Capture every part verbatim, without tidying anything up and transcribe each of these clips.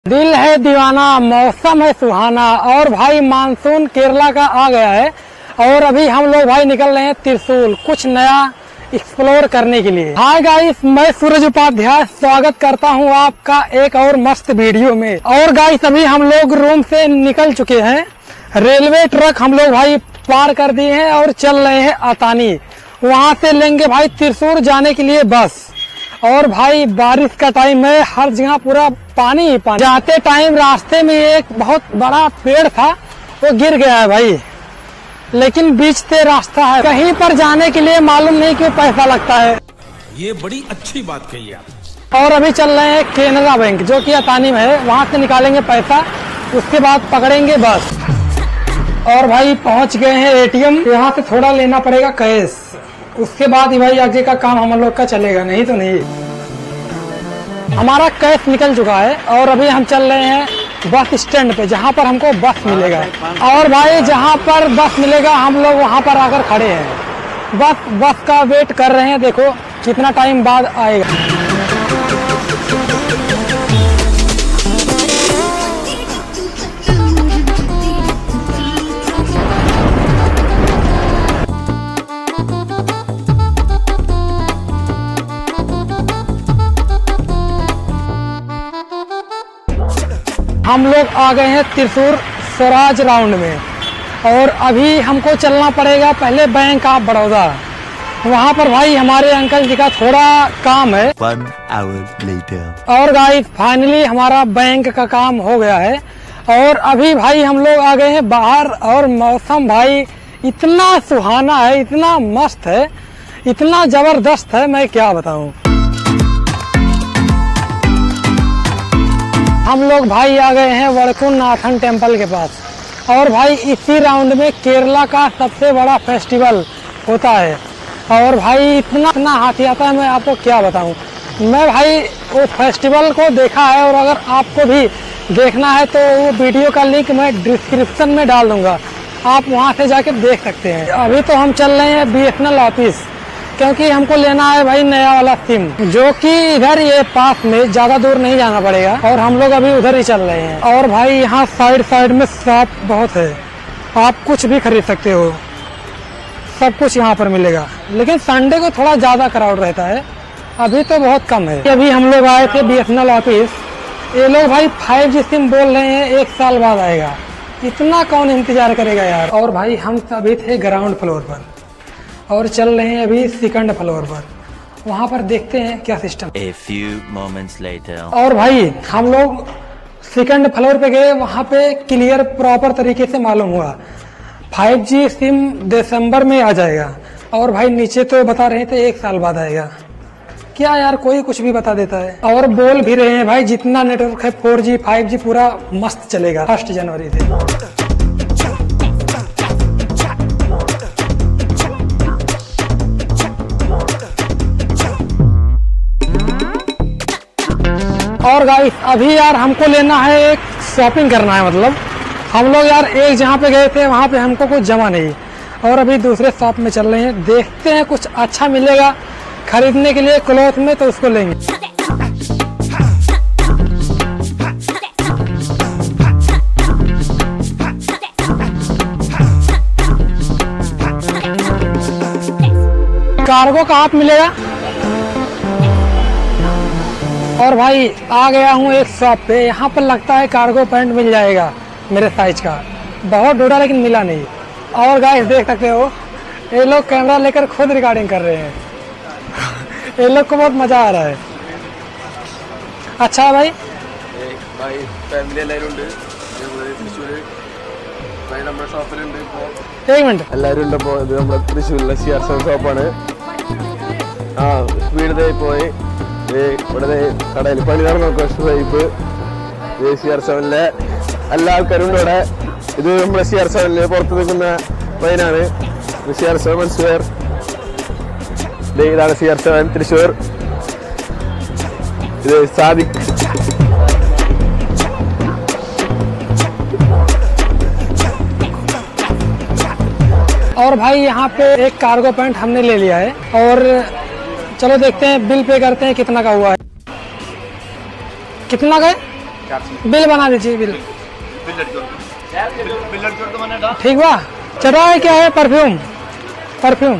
दिल है दीवाना, मौसम है सुहाना। और भाई मानसून केरला का आ गया है और अभी हम लोग भाई निकल रहे हैं त्रिशूल कुछ नया एक्सप्लोर करने के लिए। हाय गाइस, मैं सूरज उपाध्याय स्वागत करता हूं आपका एक और मस्त वीडियो में। और गाइस अभी हम लोग रूम से निकल चुके हैं, रेलवे ट्रैक हम लोग भाई पार कर दिए हैं और चल रहे हैं अतानी। वहां से लेंगे भाई त्रिशूल जाने के लिए बस। और भाई बारिश का टाइम है, हर जगह पूरा पानी ही पानी। जाते टाइम रास्ते में एक बहुत बड़ा पेड़ था, वो गिर गया है भाई, लेकिन बीच से रास्ता है। कहीं पर जाने के लिए मालूम नहीं क्यों पैसा लगता है। ये बड़ी अच्छी बात कही आप। और अभी चल रहे हैं केनरा बैंक जो कि अतानी में है, वहां से निकालेंगे पैसा, उसके बाद पकड़ेंगे बस। और भाई पहुंच गए हैं एटीएम, यहाँ से थोड़ा लेना पड़ेगा कैश, उसके बाद ही भाई आगे का काम हम लोग का चलेगा, नहीं तो नहीं। हमारा कैश निकल चुका है और अभी हम चल रहे हैं बस स्टैंड पे, जहाँ पर हमको बस मिलेगा। और भाई जहाँ पर बस मिलेगा हम लोग वहाँ पर आकर खड़े हैं, बस बस का वेट कर रहे हैं। देखो कितना टाइम बाद आएगा। हम लोग आ गए हैं त्रिशूल स्वराज राउंड में और अभी हमको चलना पड़ेगा पहले बैंक ऑफ बड़ौदा। वहाँ पर भाई हमारे अंकल जी का थोड़ा काम है। One hour later. और गाइस फाइनली हमारा बैंक का काम हो गया है और अभी भाई हम लोग आ गए हैं बाहर। और मौसम भाई इतना सुहाना है, इतना मस्त है, इतना जबरदस्त है, मैं क्या बताऊं। हम लोग भाई आ गए हैं वडकुंनाथन टेम्पल के पास। और भाई इसी राउंड में केरला का सबसे बड़ा फेस्टिवल होता है। और भाई इतना इतना हाथी आता है, मैं आपको क्या बताऊं। मैं भाई वो फेस्टिवल को देखा है और अगर आपको भी देखना है तो वो वीडियो का लिंक मैं डिस्क्रिप्शन में डाल दूंगा, आप वहां से जाके देख सकते हैं। अभी तो हम चल रहे हैं B S N L office, क्योंकि हमको लेना है भाई नया वाला सिम, जो कि इधर ये पास में, ज्यादा दूर नहीं जाना पड़ेगा। और हम लोग अभी उधर ही चल रहे हैं। और भाई यहाँ साइड साइड में शॉप बहुत है, आप कुछ भी खरीद सकते हो, सब कुछ यहाँ पर मिलेगा। लेकिन संडे को थोड़ा ज्यादा क्राउड रहता है, अभी तो बहुत कम है। अभी हम लोग आए थे B S N L office, ये लोग भाई फाइव जी सिम बोल रहे हैं एक साल बाद आएगा, इतना कौन इंतजार करेगा यार। और भाई हम अभी थे ग्राउंड फ्लोर पर और चल रहे हैं अभी सेकंड फ्लोर पर, वहाँ पर देखते हैं क्या system. A few moments later. और भाई हम लोग सेकंड फ्लोर पे गए, वहाँ पे क्लियर प्रॉपर तरीके से मालूम हुआ फाइव जी सिम दिसंबर में आ जाएगा। और भाई नीचे तो बता रहे थे एक साल बाद आएगा। क्या यार, कोई कुछ भी बता देता है। और बोल भी रहे हैं भाई जितना नेटवर्क है फोर जी फाइव जी पूरा मस्त चलेगा फर्स्ट जनवरी से। और गाइस अभी यार हमको लेना है, एक शॉपिंग करना है। मतलब हम लोग यार एक जहाँ पे गए थे वहाँ पे हमको कुछ जमा नहीं, और अभी दूसरे शॉप में चल रहे हैं, देखते हैं कुछ अच्छा मिलेगा खरीदने के लिए क्लॉथ में, तो उसको लेंगे। कार्गो कहाँ पे मिलेगा। और भाई आ गया हूँ एक शॉप पे, यहाँ पर लगता है कार्गो पैंट मिल जाएगा मेरे साइज का, बहुत ढूंढा लेकिन मिला नहीं। और गाइस देख सकते हो ये लोग कैमरा लेकर खुद रिकॉर्डिंग कर रहे हैं, ये लोग को बहुत मजा आ रहा है। अच्छा है भाई, एक मिनट എല്ലാവരും ഉണ്ട്. ഇത് നമ്മുടെ തൃശ്ശൂരിലെ സി ആർ സെവൻ ഷോപ്പാണ്. ആ സ്പീഡ് പോയി ഇവിടെ കടയിൽ പണി നടന്ന സൈപ്പ് സി ആർ സെവനിലെ എല്ലാ ആൾക്കാരും ഉണ്ട് ഇവിടെ. ഇത് നമ്മുടെ സി ആർ സെവനില് പുറത്ത് നിൽക്കുന്ന ട്രെയിനാണ് സി ആർ സെവൻ മൻസൂർ. ഇതാണ് സി ആർ സെവൻ തൃശ്ശൂർ. ഇത് സാദിഖ്. और भाई यहाँ पे एक कार्गो पैंट हमने ले लिया है और चलो देखते हैं, बिल पे करते हैं कितना का हुआ है। कितना का है? बिल बना दीजिए बिल। ठीक बा। चढ़ाए क्या है? Perfume perfume.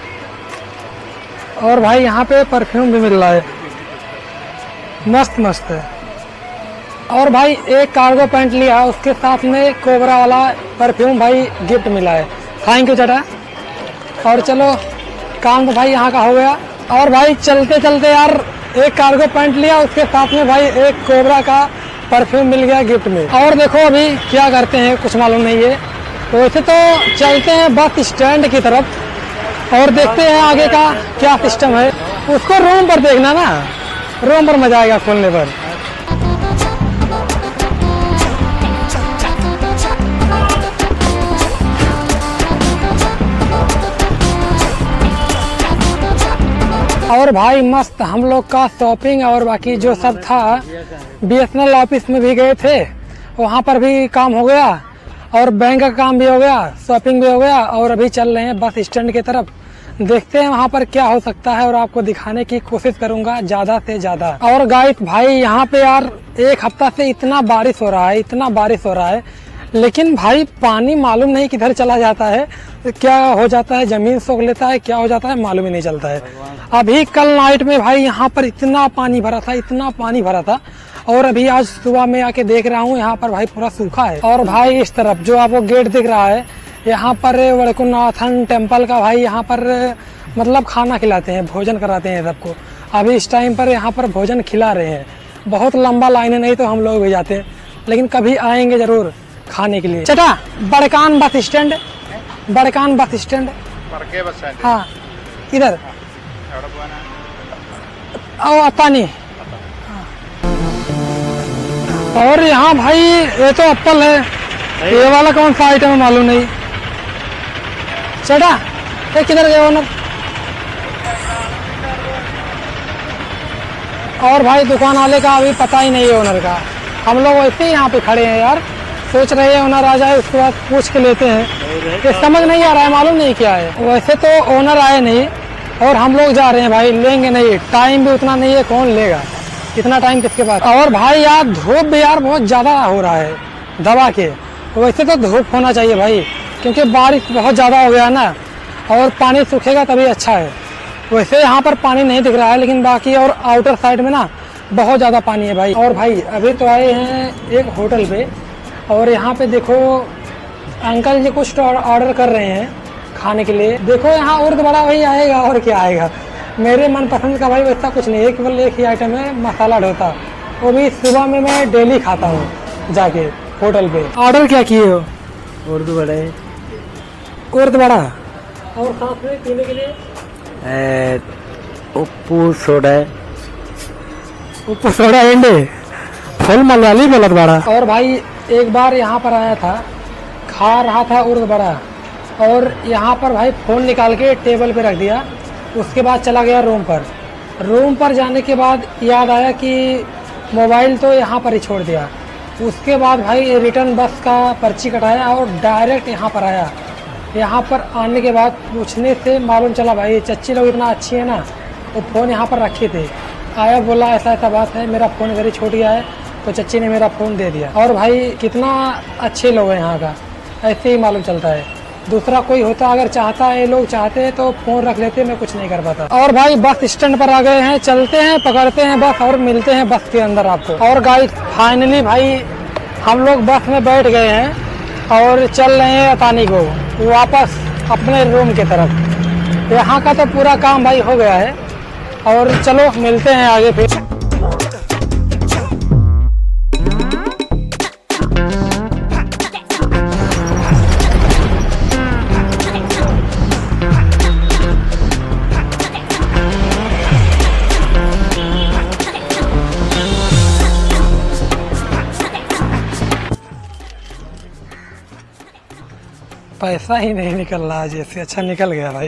और भाई यहाँ पे परफ्यूम भी मिल रहा है, मस्त मस्त है। और भाई एक कार्गो पैंट लिया, उसके साथ में कोबरा वाला परफ्यूम भाई गिफ्ट मिला है। थैंक यू चाचा। और चलो काम तो भाई यहाँ का हो गया। और भाई चलते चलते यार एक कार्गो पैंट लिया, उसके साथ में भाई एक कोबरा का परफ्यूम मिल गया गिफ्ट में। और देखो अभी क्या करते हैं कुछ मालूम नहीं है। वैसे तो चलते हैं बस स्टैंड की तरफ और देखते हैं आगे का क्या सिस्टम है। उसको रूम पर देखना ना, रूम पर मजा आएगा खोलने पर। और भाई मस्त हम लोग का शॉपिंग और बाकी जो सब था, बीएसएनएल ऑफिस में भी गए थे, वहाँ पर भी काम हो गया और बैंक का काम भी हो गया, शॉपिंग भी हो गया। और अभी चल रहे हैं बस स्टैंड की तरफ, देखते हैं वहाँ पर क्या हो सकता है और आपको दिखाने की कोशिश करूंगा ज्यादा से ज्यादा। और गाइस भाई यहाँ पे यार एक हफ्ता से इतना बारिश हो रहा है, इतना बारिश हो रहा है, लेकिन भाई पानी मालूम नहीं किधर चला जाता है, क्या हो जाता है, जमीन सोख लेता है, क्या हो जाता है मालूम ही नहीं चलता है। अभी कल नाइट में भाई यहाँ पर इतना पानी भरा था, इतना पानी भरा था। और अभी आज सुबह में आके देख रहा हूँ यहाँ पर भाई पूरा सूखा है। और भाई इस तरफ जो आपको गेट दिख रहा है, यहाँ पर वड़कुनाथन टेम्पल का भाई यहाँ पर मतलब खाना खिलाते हैं, भोजन कराते हैं सबको। अभी इस टाइम पर यहाँ पर भोजन खिला रहे हैं। बहुत लंबा लाइन है, नहीं तो हम लोग भी जाते, लेकिन कभी आएंगे जरूर खाने के लिए। चटा बड़कान बस स्टैंड, बड़कान बस स्टैंड, हाँ इधर और पानी। और यहाँ भाई ये तो एप्पल है, ये वाला कौन सा आइटम है मालूम नहीं। चटा ये किधर गए ओनर? और भाई दुकान वाले का अभी पता ही नहीं है ओनर का। हम लोग वैसे ही यहाँ पे खड़े हैं यार, सोच रहे हैं ओनर आ जाए उसके बाद पूछ के लेते हैं। ये समझ नहीं आ रहा है, मालूम नहीं क्या है। वैसे तो ओनर आए नहीं और हम लोग जा रहे हैं भाई, लेंगे नहीं, टाइम भी उतना नहीं है, कौन लेगा इतना टाइम किसके पास। और भाई यार धूप भी यार बहुत ज्यादा हो रहा है दबा के। वैसे तो धूप होना चाहिए भाई, क्योंकि बारिश बहुत ज्यादा हो गया ना, और पानी सूखेगा तभी अच्छा है। वैसे यहाँ पर पानी नहीं दिख रहा है, लेकिन बाकी और आउटर साइड में ना बहुत ज्यादा पानी है भाई। और भाई अभी तो आए हैं एक होटल पे, और यहाँ पे देखो अंकल जी कुछ ऑर्डर कर रहे हैं खाने के लिए। देखो यहाँ उर्द बड़ा वही आएगा और क्या आएगा। मेरे मनपसंद का भाई वैसा कुछ नहीं है, केवल एक ही आइटम है मसाला डोसा, वो भी सुबह में मैं डेली खाता हूँ जाके होटल पे। ऑर्डर क्या किए हो? उर्द बड़ा है, उर्द बड़ा और साथ में पीने के लिए उप्पू सोडा है, उप्पू सोडा एंडे फुल मलयाली बोलत बड़ा। और भाई एक बार यहाँ पर आया था, खा रहा था उर्द बड़ा, और यहाँ पर भाई फोन निकाल के टेबल पे रख दिया। उसके बाद चला गया रूम पर। रूम पर जाने के बाद याद आया कि मोबाइल तो यहाँ पर ही छोड़ दिया। उसके बाद भाई रिटर्न बस का पर्ची कटाया और डायरेक्ट यहाँ पर आया। यहाँ पर आने के बाद पूछने से मालूम चला भाई चच्ची लोग इतना अच्छी है ना, वो फ़ोन यहाँ पर रखे थे। आया बोला ऐसा ऐसा बात है, मेरा फ़ोन घर ही छूट गया है, तो चच्ची ने मेरा फ़ोन दे दिया। और भाई कितना अच्छे लोग हैं यहाँ का, ऐसे ही मालूम चलता है। दूसरा कोई होता अगर चाहता है, लोग चाहते हैं तो फोन रख लेते, मैं कुछ नहीं कर पाता। और भाई बस स्टैंड पर आ गए हैं, चलते हैं पकड़ते हैं बस और मिलते हैं बस के अंदर आपको। और गाइस फाइनली भाई हम लोग बस में बैठ गए हैं और चल रहे हैं अतानी को वापस अपने रूम की तरफ। यहाँ का तो पूरा काम भाई हो गया है, और चलो मिलते हैं आगे फिर। पैसा ही नहीं निकल रहा, जैसे अच्छा निकल गया भाई।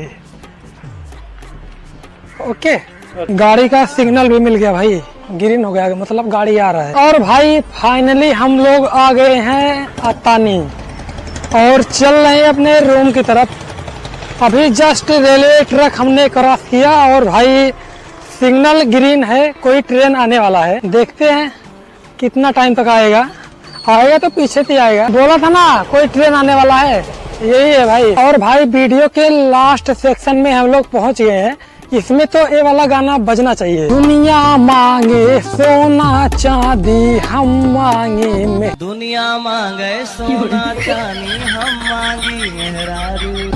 ओके गाड़ी का सिग्नल भी मिल गया भाई, ग्रीन हो गया, मतलब गाड़ी आ रहा है। और भाई फाइनली हम लोग आ गए हैं अतानी और चल रहे हैं अपने रूम की तरफ। अभी जस्ट रेलवे ट्रैक हमने क्रॉस किया और भाई सिग्नल ग्रीन है, कोई ट्रेन आने वाला है। देखते हैं कितना टाइम तक आएगा, आएगा तो पीछे से आएगा। बोला था ना कोई ट्रेन आने वाला है, यही है भाई। और भाई वीडियो के लास्ट सेक्शन में हम लोग पहुंच गए हैं। इसमें तो ये वाला गाना बजना चाहिए। दुनिया मांगे सोना चांदी हम मांगे में, दुनिया मांगे सोना चांदी हम मांगी मेहरारू।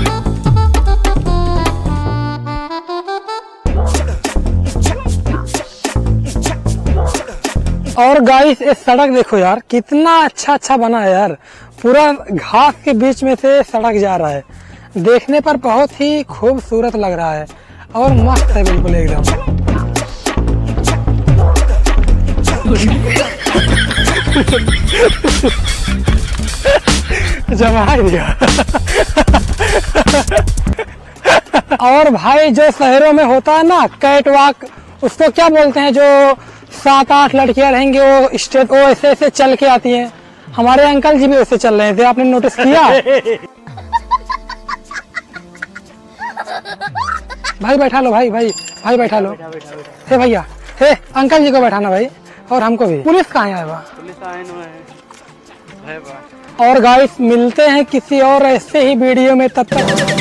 और गाइस ये सड़क देखो यार, कितना अच्छा अच्छा बना है यार। पूरा घास के बीच में से सड़क जा रहा है, देखने पर बहुत ही खूबसूरत लग रहा है और मस्त है बिल्कुल एकदम। जमा दिया। और भाई जो शहरों में होता है ना कैट वॉक, उसको क्या बोलते हैं, जो सात आठ लड़कियां रहेंगे वो स्टेट वो ऐसे ऐसे चल के आती हैं। हमारे अंकल जी भी वैसे चल रहे थे, आपने नोटिस किया? भाई बैठा लो, भाई भाई भाई बैठा लो। हे भैया, हे अंकल जी को बैठाना भाई, और हमको भी। पुलिस कहाँ है? पुलिस आए। और गाइस मिलते हैं किसी और ऐसे ही वीडियो में, तब तक